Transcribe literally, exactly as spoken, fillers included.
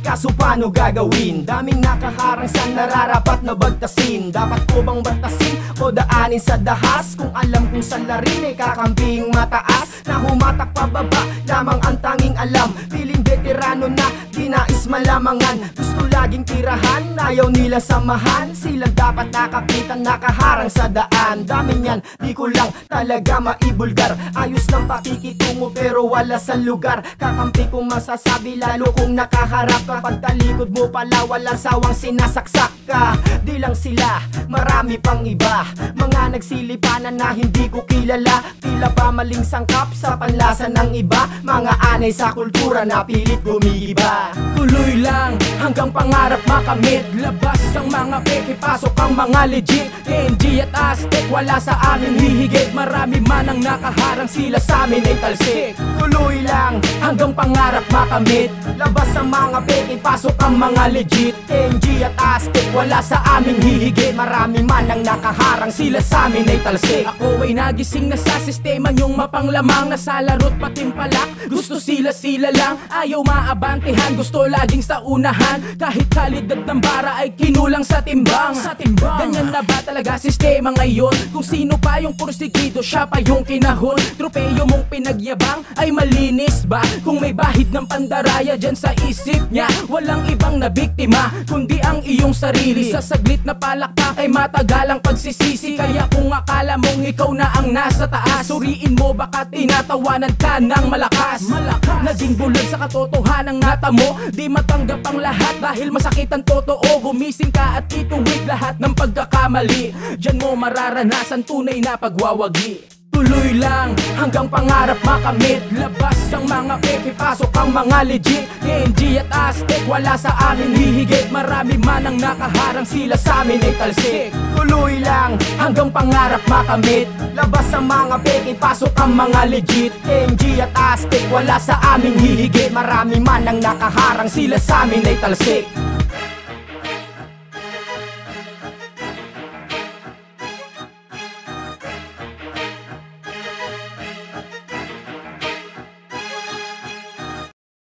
kaso paano gagawin? Daming nakaharang sa nararapat na bagtasin. Dapat ko bang batasin o daanin sa dahas? Kung alam kong salarin ay kakamping mataas, na humatak pababa lamang ang tanging alam. Piling veterano na di nais malamangan, gusto laging tirahan, ayaw nila samahan. Silang dapat nakapitan, nakaharang sa daan. Dami niyan, di ko lang talaga maibulgar. Ayos ng pakikitungo pero wala sa lugar. Kakampi kong masasabi lalo kung nakaharap ka. Pagtalikod mo pala walang sawang sinasaksak ka. Di lang sila, marami pang iba, mga nagsilipanan na hindi ko kilala. Tila ba maling sangkap sa panlasa ng iba, mga anay sa kultura na pilit gumigiba. Tuloy lang hanggang pangarap makamit. Labas ang mga peke, pasok ang mga legit. K N G at Aztec, wala sa amin hihigit. Marami man ang nakaharang, sila sa amin ay talsik. Tuloy lang hanggang pangarap makamit. Labas ang mga peke, pasok ang mga legit. K N G at Aztec, wala sa amin hihigit. Marami man ang nakaharang, sila sa amin ay talsik. Ako ay nagising na sa sistema nyong mapanglamang, nasa laro't patimpalak, gusto sila-sila lang. Ayaw maabantehan, gusto laging sa unahan. Kahit kalidad ng bara ay kinulang sa timbang. Sa timbang. Ganyan na ba talaga sistema ngayon? Kung sino pa yung porsigido, siya pa yung kinahon. Tropeyo mong pinagyabang ay malinis ba? Kung may bahid ng pandaraya dyan sa isip niya, walang ibang nabiktima kundi ang iyong sarili. Sa saglit na palakpak ay matagalang pagsisisi. Kaya kung akala mong ikaw na ang nasa taas, suriin mo baka tinatawanan ka ng malakas. Malakas. Naging bulag sa katotohanang natamo, di matanggap ang lahat dahil masakit ang totoo. Gumising ka at ituwid lahat ng pagkakamali, diyan mo mararanasan tunay na pagwawagi. Tuloy lang hanggang pangarap makamit. Labas ang mga peke, pasok ang mga legit. K N G at Aztec, wala sa amin hihigit. Marami man ang nakaharang, sila sa amin ay talsik. Tuloy lang hanggang pangarap makamit. Labas ang mga peke, pasok ang mga legit. K N G at Aztec, wala sa amin hihigit. Marami man ang nakaharang, sila sa amin ay talsik.